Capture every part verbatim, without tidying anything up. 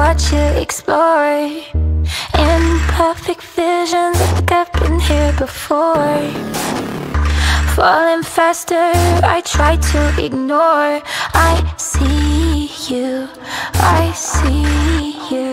watch you explore imperfect visions like I've been here before. Falling faster, I try to ignore. I see you, I see you.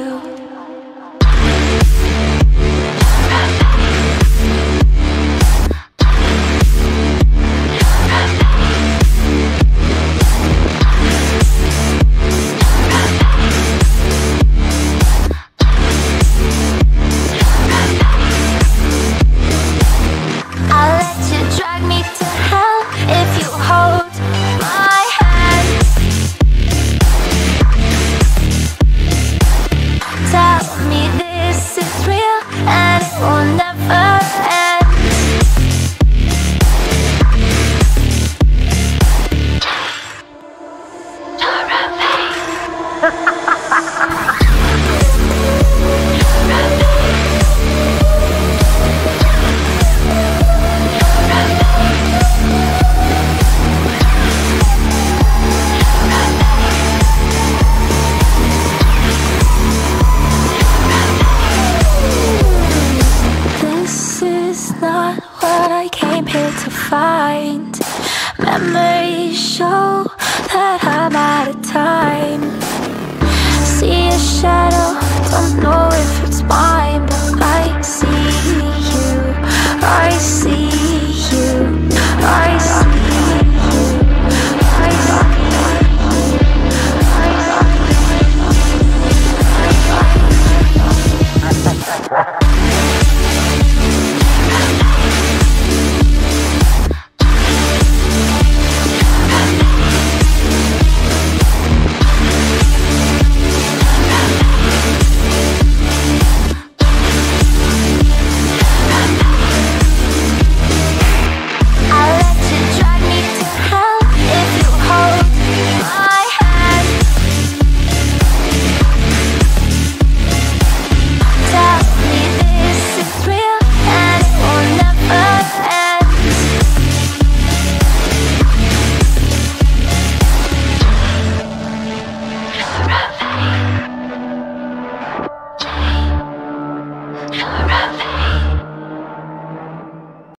Memories show that I'm out of time. See a shadow, don't know if it's mine.